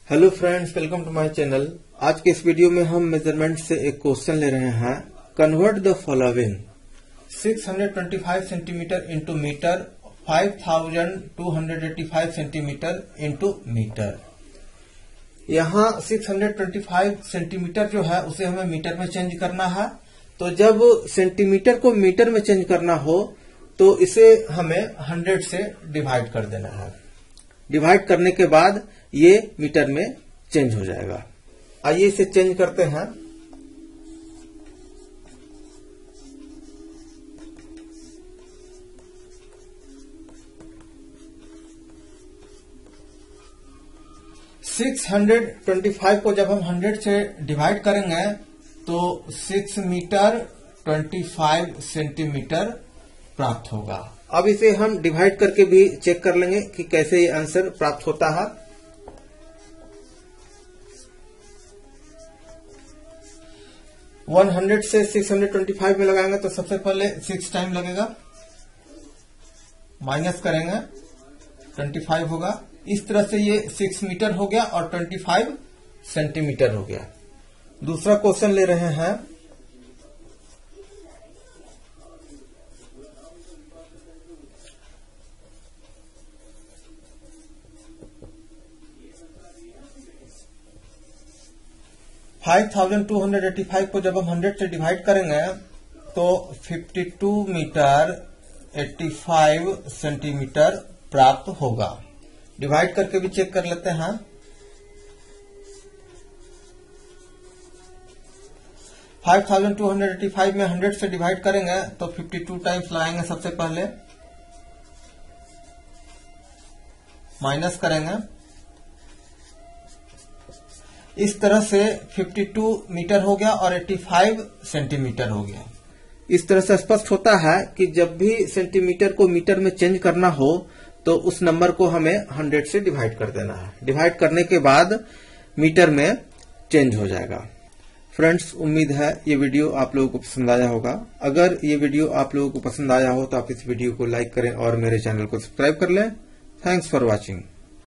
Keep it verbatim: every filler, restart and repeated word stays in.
Hello friends, welcome to my channel. आज के इस वीडियो में हम मेजरमेंट से एक क्वेश्चन ले रहे हैं। Convert the following six hundred twenty five centimetre into metre, five thousand two hundred eighty five centimetre into metre. यहाँ six hundred twenty five centimetre जो है उसे हमें मीटर में चेंज करना है। तो जब सेंटीमीटर को मीटर में चेंज करना हो तो इसे हमें हंड्रेड से डिवाइड कर देना है। डिवाइड करने के बाद ये मीटर में चेंज हो जाएगा। आइए इसे चेंज करते हैं। सिक्स हंड्रेड ट्वेंटी फाइव को जब हम हंड्रेड से डिवाइड करेंगे तो six metre twenty five centimetre प्राप्त होगा। अब इसे हम डिवाइड करके भी चेक कर लेंगे कि कैसे ये आंसर प्राप्त होता है। हंड्रेड से सिक्स हंड्रेड ट्वेंटी फाइव में लगाएंगे तो सबसे पहले सिक्स टाइम लगेगा, माइनस करेंगे ट्वेंटी फाइव होगा। इस तरह से ये सिक्स मीटर हो गया और ट्वेंटी फाइव सेंटीमीटर हो गया। दूसरा क्वेश्चन ले रहे हैं। Five thousand two hundred eighty five को जब हम हंड्रेड से डिवाइड करेंगे तो fifty two metre eighty five centimetre प्राप्त होगा। डिवाइड करके भी चेक कर लेते हैं। Five thousand two hundred eighty five में हंड्रेड से डिवाइड करेंगे तो फिफ्टी टू टाइम्स लगाएंगे सबसे पहले, माइनस करेंगे। इस तरह से फिफ्टी टू मीटर हो गया और एटी फाइव सेंटीमीटर हो गया। इस तरह से स्पष्ट होता है कि जब भी सेंटीमीटर को मीटर में चेंज करना हो तो उस नंबर को हमें हंड्रेड से डिवाइड कर देना है। डिवाइड करने के बाद मीटर में चेंज हो जाएगा। फ्रेंड्स, उम्मीद है ये वीडियो आप लोगों को पसंद आया होगा। अगर ये वीडियो आप लोगों को पसंद आया हो तो आप इस वीडियो को लाइक करें और मेरे चैनल को सब्सक्राइब कर लें। Thanks for watching.